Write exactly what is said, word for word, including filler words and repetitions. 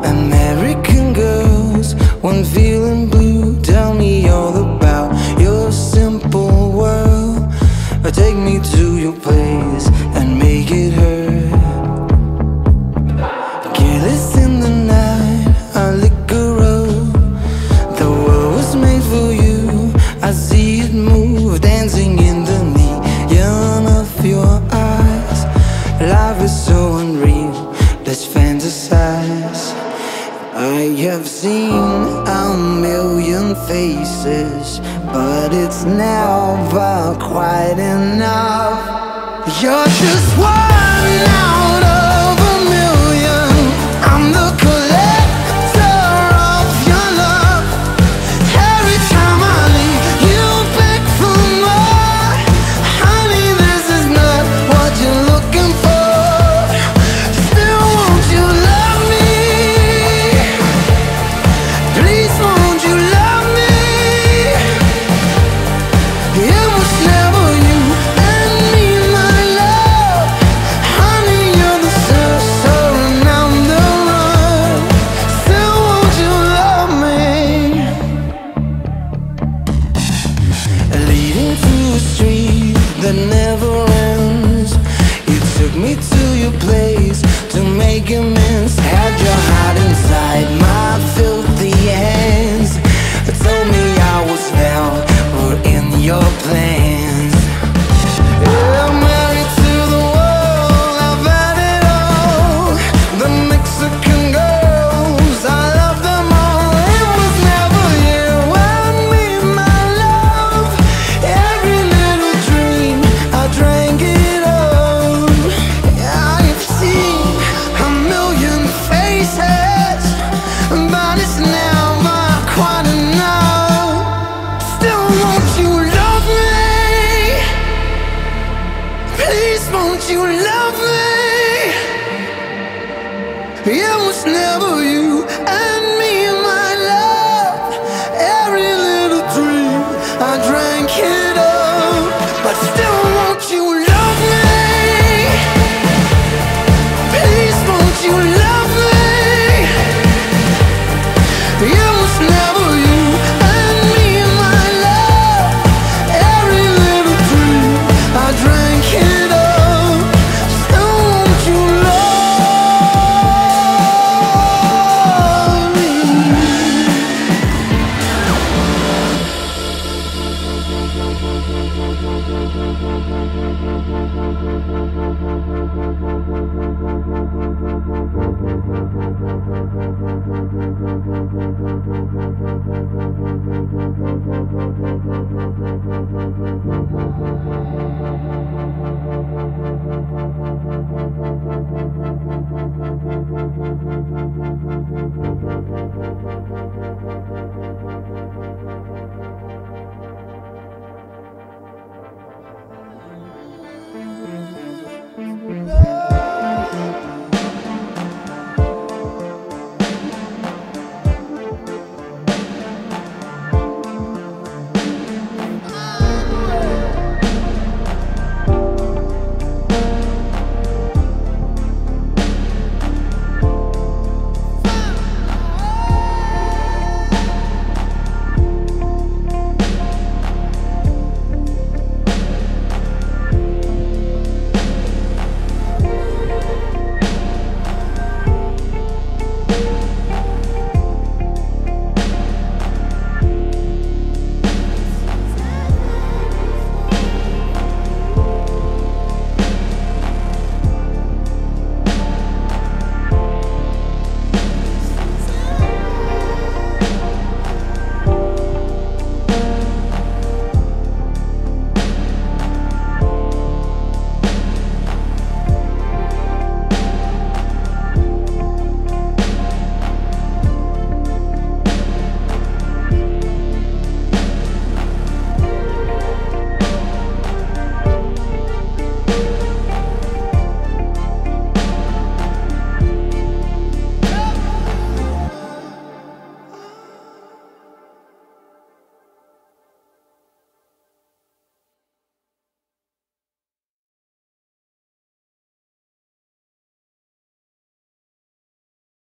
American girls, when feeling blue, tell me all about your simple world. Take me to your place and make it hurt. Careless in the night, I liquor up. The world was made for you, I see it move, dancing in the neon of your eyes. Life is so unreal, let's fantasize. I have seen a million faces, but it's never quite enough. You're just one out of a million. I'm the collector of your love. Every time I leave, you beg for more. Honey, this is not what you're looking for. Still, won't you love me? Please, won't you love me? It was never you and me, my love. Honey, you're the center and I'm the run. Still, won't you love me? Leading through a street that never ends, you took me to your place to make amends. Had your heart inside my filthy hands. Told me I was never in your plans. Yeah, I'm married to the world, I've had it all. The Mexican girls, I love them all. It was never you and me, my love. Every little dream, I drank it up. I've seen a million faces, but it's never quite enough. Still, won't you love me? Please, won't you love me? It was never you and